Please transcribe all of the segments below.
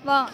Vâng.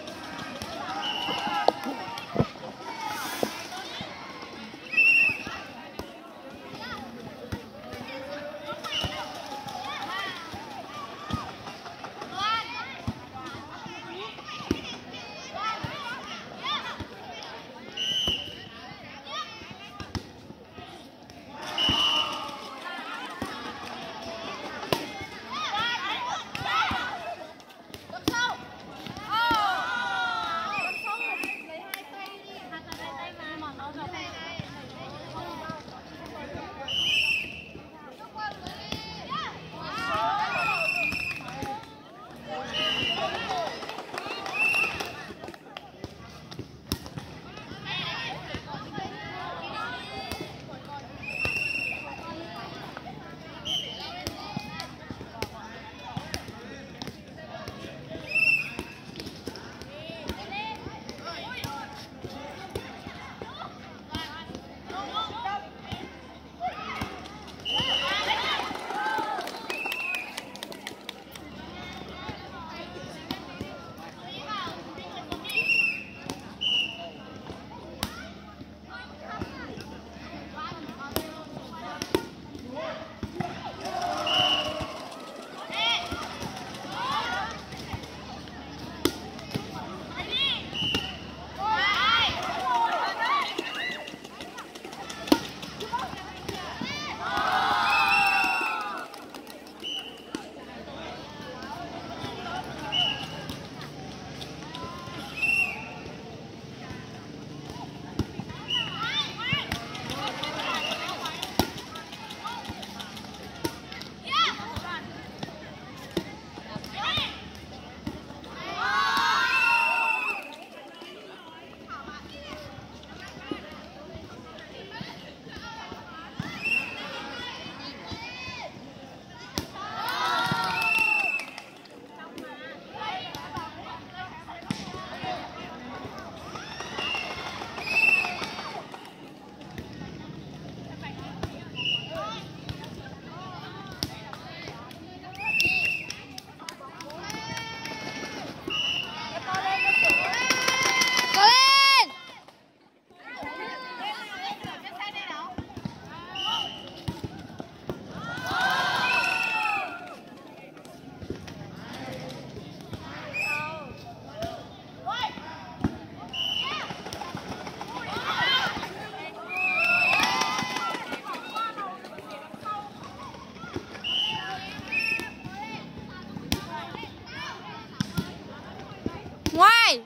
Ngoài.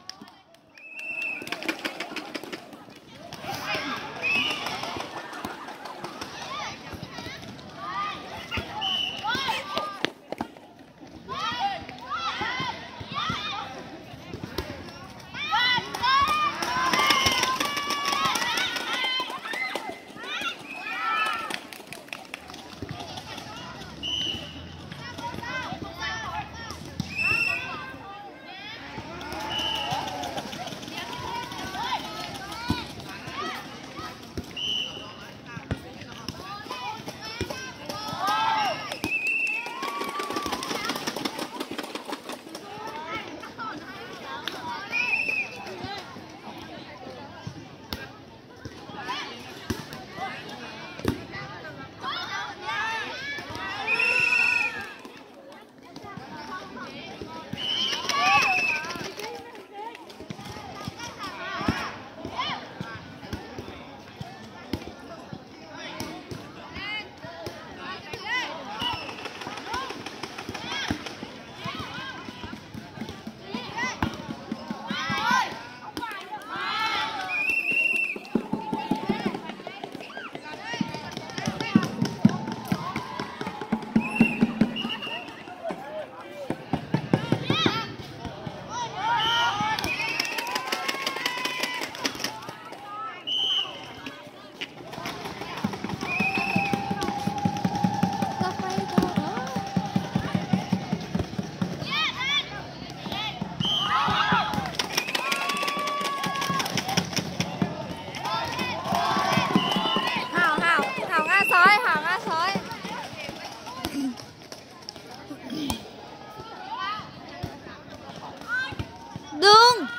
Đường.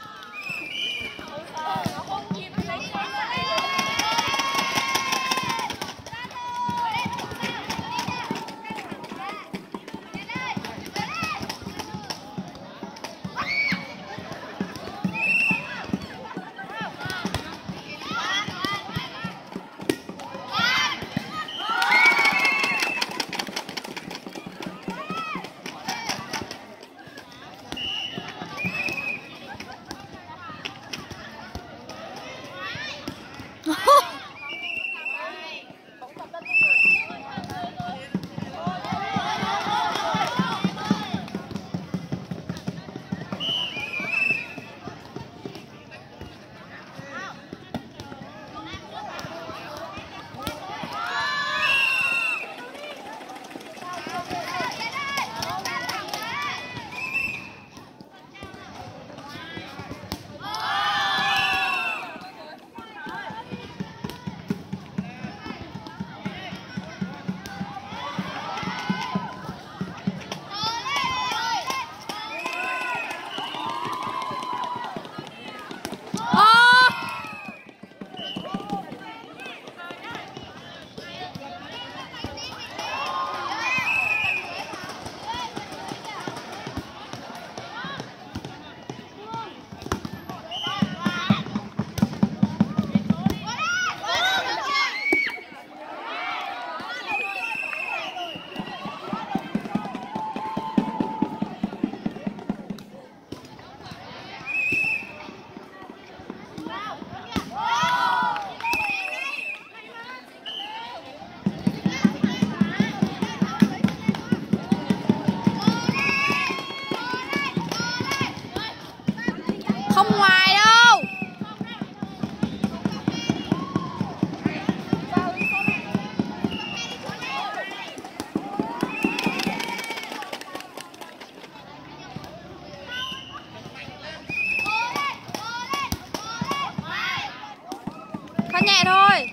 Không ngoài đâu. Phát nhẹ thôi.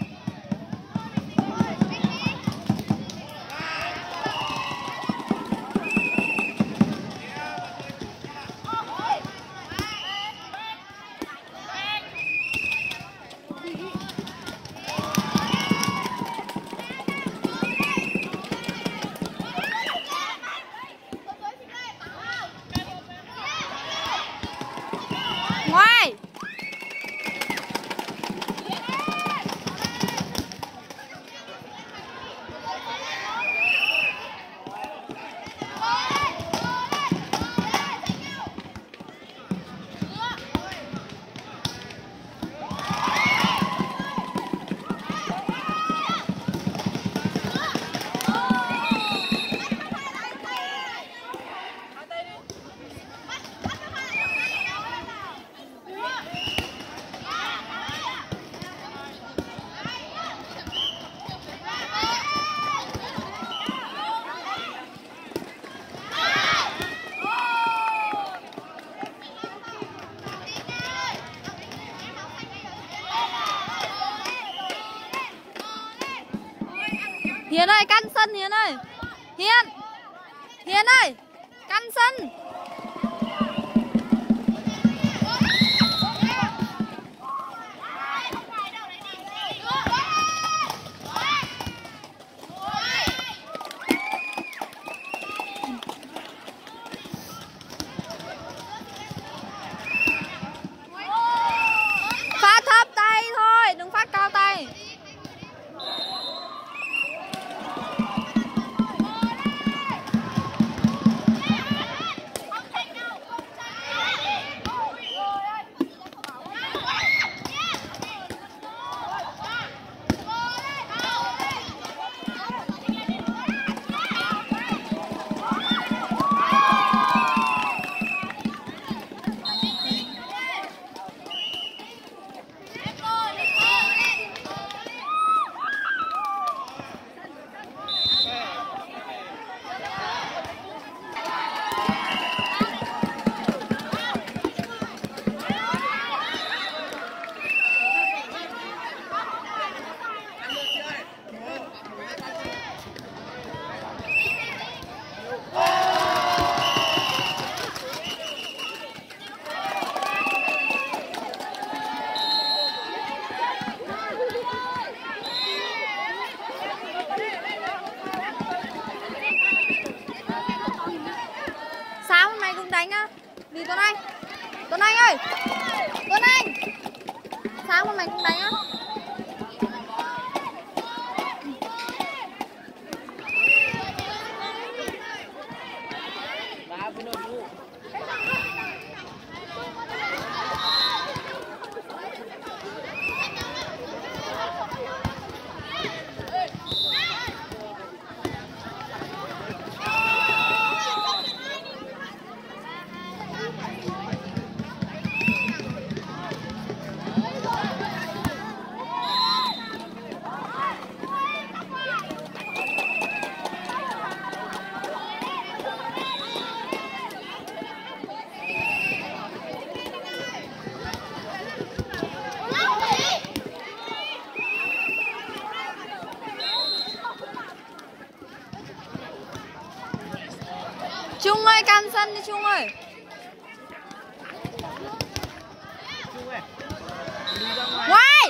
Ngoài. Hiền ơi, căn sân Hiền ơi. Hiền. Hiền ơi, căn sân. Phát thấp tay thôi, đừng phát cao tay. Đi Tuấn Anh. Tuấn Anh ơi. Tuấn Anh. Sáng hôm mày cũng đánh á. Trung ơi, can sân đi Trung ơi. Quay.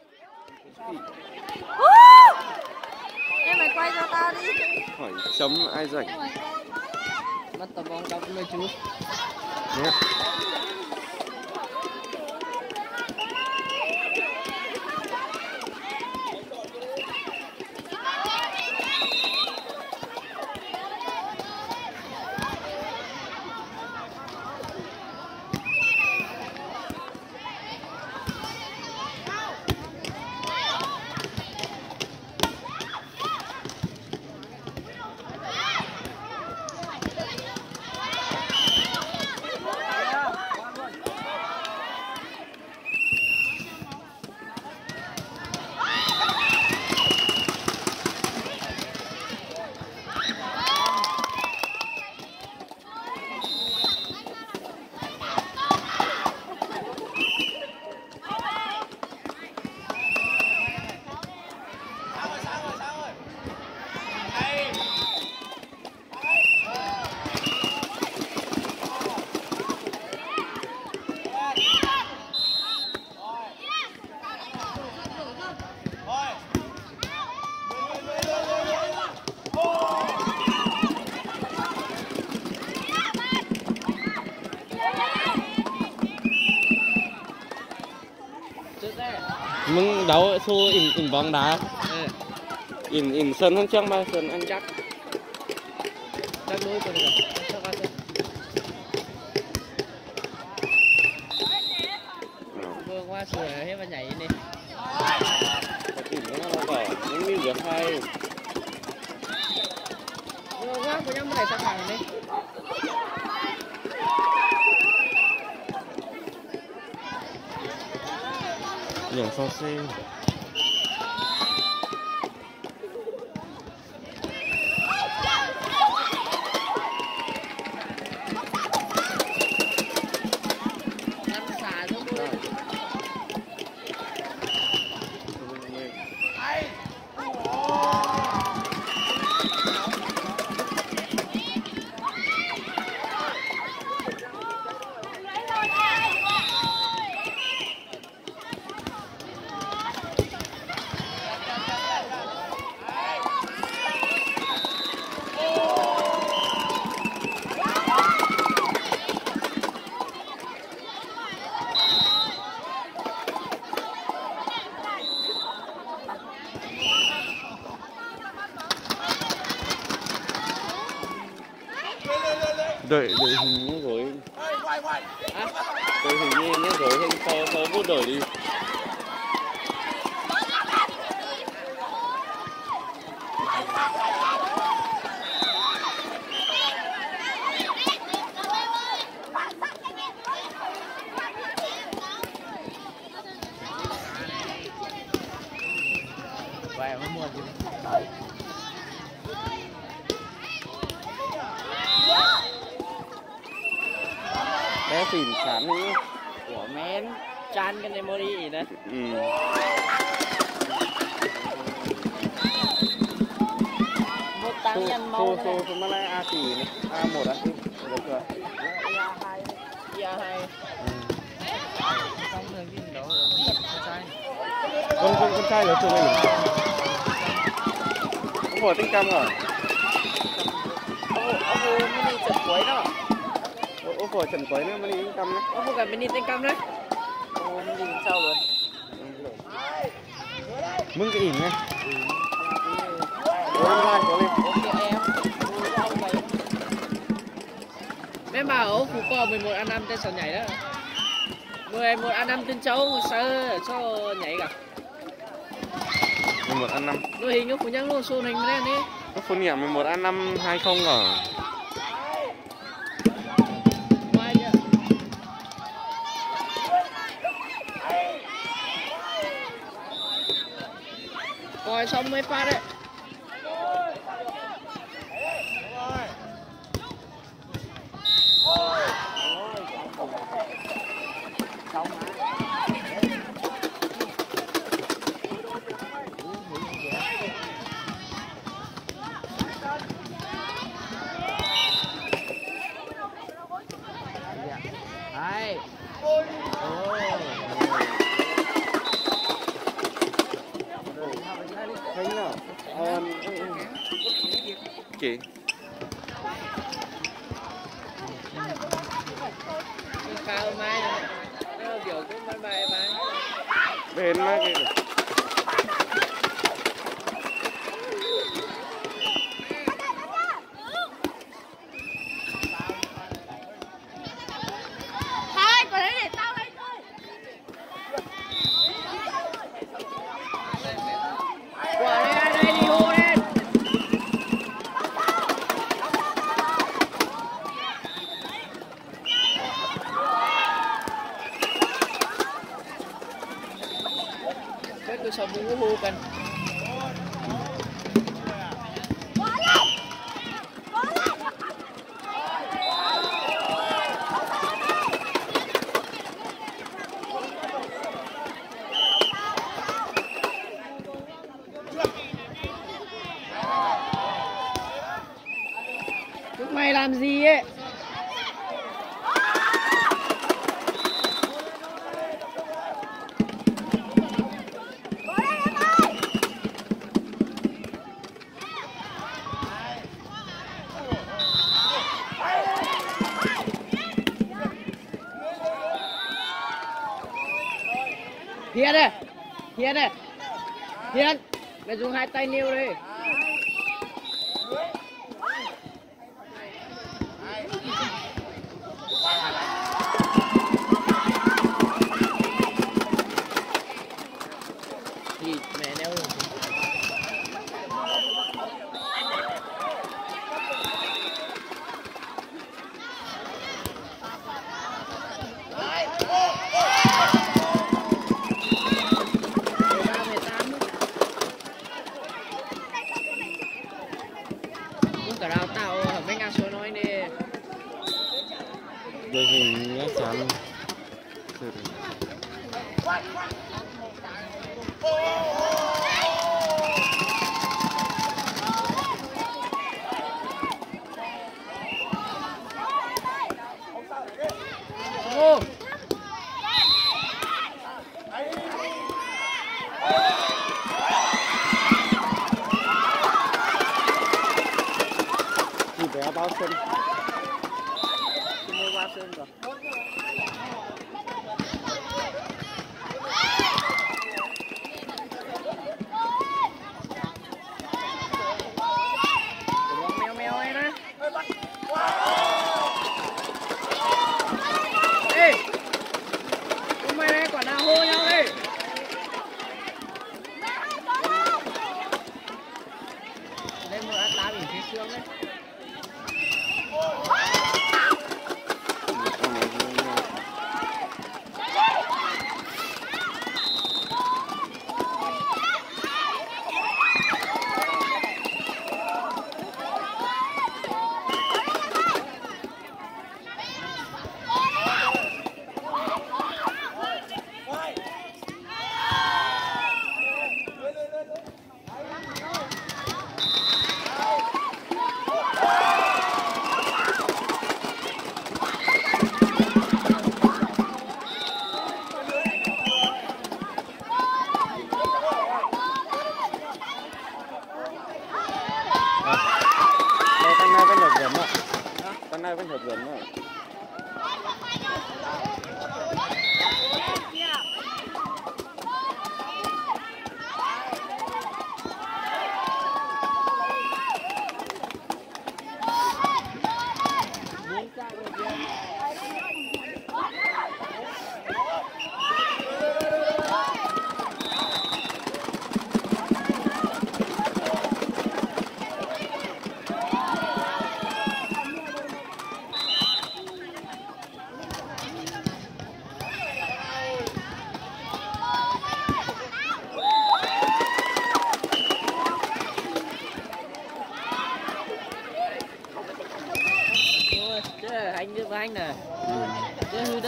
Em mày quay cho tao đi. Hỏi chấm ai rảnh. Mất tầm bóng đọc mấy chú. Nhé.มึงđấu xu in bóng đá. In sân hơn trước mà sân ăn chắc. Chắc đối con rồi. Chắc qua sân. Vừa qua sửa hết mà nhảy đi. In nó bảo những như việc hay. Vừa qua của nhau mới sắp hàng đi. Nhường sau sinh. Đội hình như rồi. Đội hình như rồi hình sau bút đổi đi. Vậy mà mua gì? Bé xỉn chán nữa. Ủa men chan cái này mua đi đấy. Một tăng nhân màu này. Số mà này A4 này, A1 A4. Được chưa? IA2. Không được cái đó con trai là chụp hình. Ông hỏi tinh cam rồi. Ông mini chụp cuối đó. Ok của Trần Quấy nữa, mình đi cầm đấy. Ô, không cần mình đi tên cam đấy. Ô, mình đi sau luôn. Mừng cái ỉn này. Có lên. Ok em. Mấy bà ở Phú Cò 11 ăn năm tên sao nhảy đó. 11 ăn năm tên cháu sao nhảy cả. 11 ăn 5. Đôi hình nó Phú Nhang luôn xôn hình lên đi. Nó phun nhẹ 11 ăn 5 20 à. Ngoài chưa? Coi xong mới phát đấy. Đấy. Thấy nào? Chị. Cao mai nó kiểu cũng bye bye bye. Bên má kia kìa. Thôi, còn đấy để tao lấy thôi. Quả đây đi hô lên. Cái tôi sợ muốn hô cần. Chúng mày làm gì ấy? Hiền này, Hiền này, Hiền, mày dùng hai tay nêu đi. Thì mẹ nêu rồi. Cả đào tạo ở mấy ngàn số nói nè. Đây hình nhé chán. Ô. Chị bé bao sân. Chị mua bao sơn rồi. Mèo mèo ấy đó. Ê.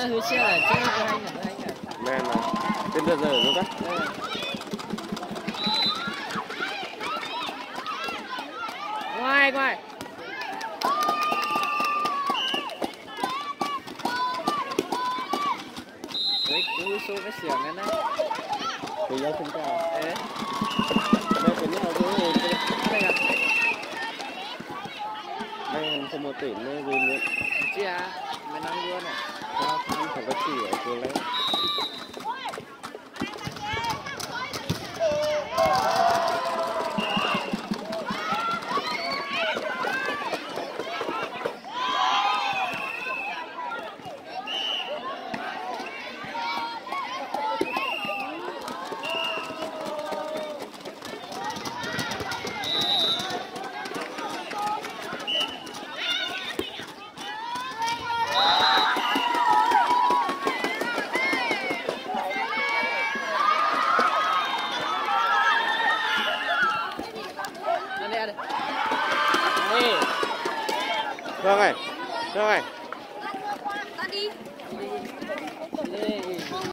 hứa xe là chơi cái hay nhỉ. Men mà tên giờ luôn đó. Ngoài ngoài. Đấy, cứ số cái xiềng này này. Thì giao xin chào. Đấy. Đâyเป็นเนี่ยคือ Đây là ไม่ทำสมุดติดเลยวินเนี่ย chị à, mày nắng luôn này. ถ้าทำของกระถิ่นตัวเล็ก Ăn đi ăn đi. Đây. Thương ơi, Thương ơi. Ta đi. Đây.